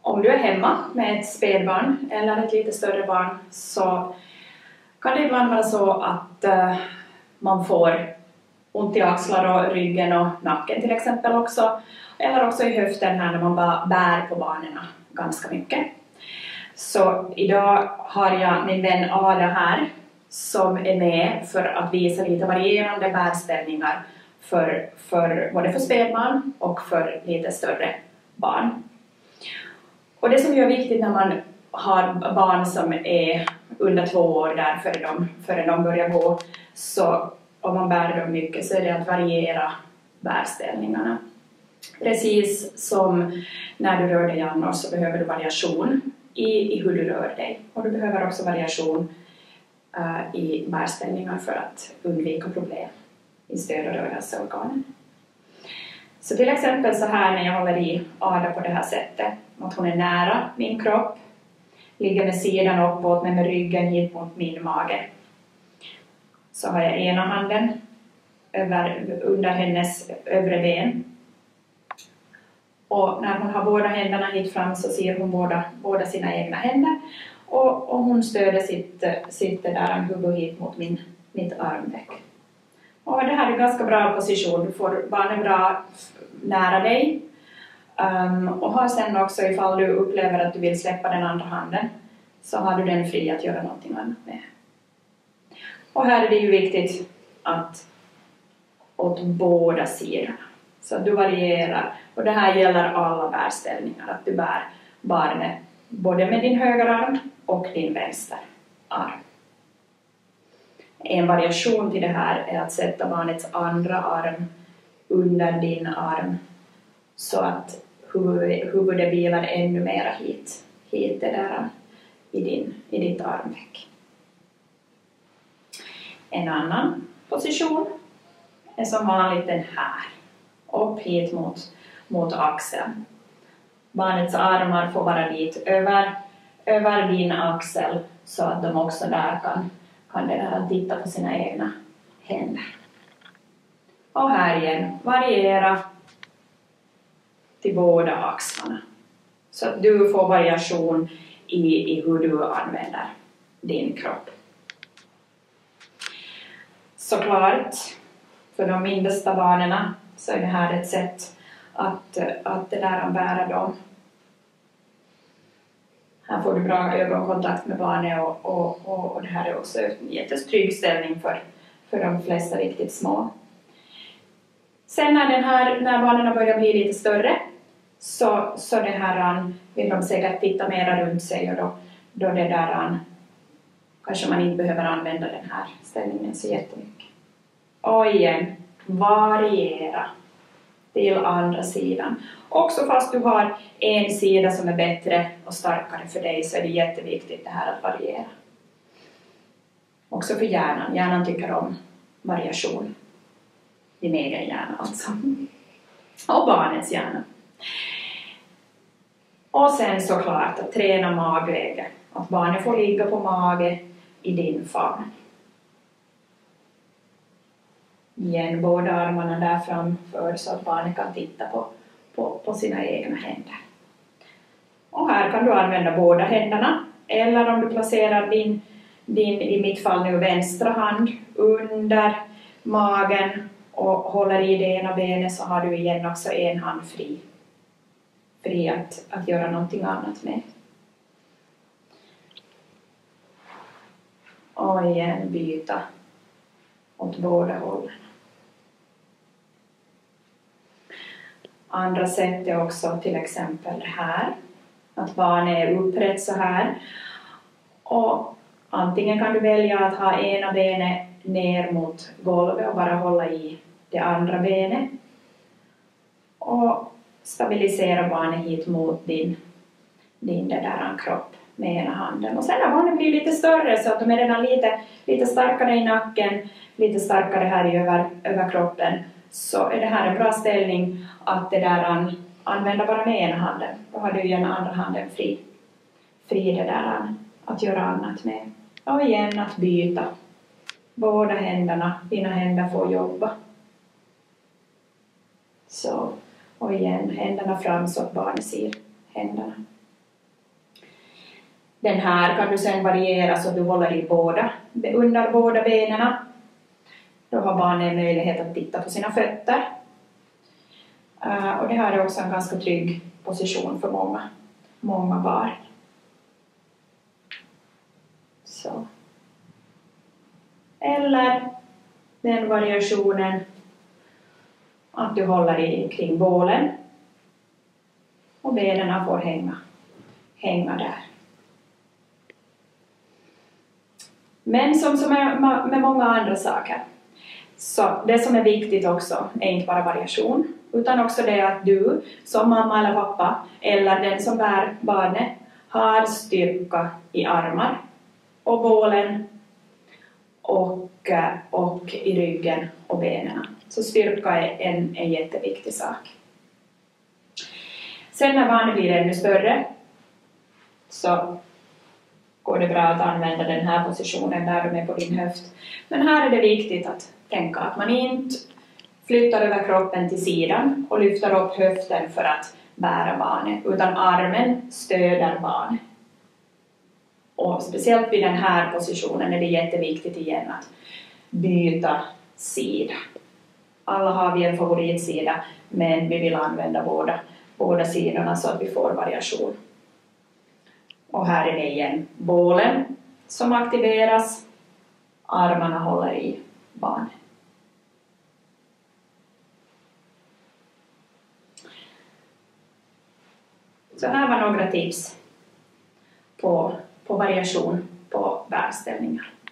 Om du är hemma med ett spädbarn eller ett lite större barn så kan det ibland vara så att man får ont i axlar och ryggen och nacken till exempel också. Eller också i höften här när man bara bär på barnen ganska mycket. Så idag har jag min vän Ada här som är med för att visa lite varierande bärställningar både för spädbarn och för lite större barn. Och det som är viktigt när man har barn som är under 2 år där före de börjar gå, så om man bär dem mycket så är det att variera bärställningarna. Precis som när du rör dig annars så behöver du variation i hur du rör dig. Och du behöver också variation i bärställningar för att undvika problem i stöd- och rörelseorganen. Så till exempel så här när jag håller i Ada på det här sättet, att hon är nära min kropp, ligger med sidan uppåt men med ryggen hit mot min mage. Så har jag ena handen under hennes övre ben. Och när hon har båda händerna hit fram så ser hon båda sina egna händer. Och hon stöder sitt där huvud hit mot mitt armveck. Och det här är en ganska bra position. Du får barnen bra nära dig. Och har sen också, ifall du upplever att du vill släppa den andra handen, så har du den fri att göra någonting annat med. Och här är det ju viktigt att åt båda sidorna. Så att du varierar. Och det här gäller alla bärställningar. Att du bär barnet både med din högerarm och din vänsterarm. En variation till det här är att sätta barnets andra arm under din arm. Så att huvudet vilar ännu mera hit det där i ditt armveck. En annan position är som vanligt den här. Upp hit mot axeln. Barnets armar får vara lite över din axel så att de också där kan det där titta på sina egna händer. Och här igen, variera till båda axlarna. Så att du får variation i hur du använder din kropp. Såklart, för de minsta barnen så är det här ett sätt att det där bära dem. Här får du bra ögonkontakt med barnet och det här är också en jättetrygg ställning för de flesta riktigt små. Sen när barnen börjar bli lite större så det här vill de säkert titta mera runt sig och då det där kanske man inte behöver använda den här ställningen så jättemycket. Och igen, variera till andra sidan. Också fast du har en sida som är bättre och starkare för dig så är det jätteviktigt det här att variera. Också för hjärnan. Hjärnan tycker om variation. Din egen hjärna alltså. Och barnets hjärna. Och sen såklart att träna magläge. Att barnet får ligga på mage i din famn. Igen båda armarna där framför så att barnet kan titta på sina egna händer. Och här kan du använda båda händerna. Eller om du placerar din i mitt fall nu vänstra hand under magen och håller i det ena benet så har du igen också en hand fri att göra någonting annat med. Och igen byta åt båda hållen. Andra sätt är också till exempel här. Att barnet är upprätt så här. Och antingen kan du välja att ha ena benet ner mot golvet och bara hålla i det andra benet. Och stabilisera barnet hit mot din där kropp med ena handen. Och sen när barnet blir lite större så att de är redan lite starkare i nacken, lite starkare här i över kroppen, så är det här en bra ställning att det där använda bara med ena handen. Då har du ju den andra handen fri det där att göra annat med. Och igen att byta. Båda händerna, dina händer får jobba. Så, och igen händerna fram så att barnet ser händerna. Den här kan du sen variera så du håller i under båda benen. Då har barnet möjlighet att titta på sina fötter. Och det här är också en ganska trygg position för många barn. Så. Eller den variationen att du håller kring bålen och benen får hänga där. Men som med många andra saker, så det som är viktigt också är inte bara variation, utan också det att du som mamma eller pappa eller den som bär barnet har styrka i armar och bålen och i ryggen och benen. Så styrka är en jätteviktig sak. Sen när barnet blir ännu större så går det bra att använda den här positionen där de är på din höft. Men här är det viktigt att tänka att man inte flyttar över kroppen till sidan och lyfter upp höften för att bära barnet, utan armen stöder barnet. Och speciellt vid den här positionen är det jätteviktigt igen att byta sida. Alla har vi en favoritsida, men vi vill använda båda sidorna så att vi får variation. Och här är det igen bålen som aktiveras, armarna håller i barnet. Så här var några tips på variation på bärställningar.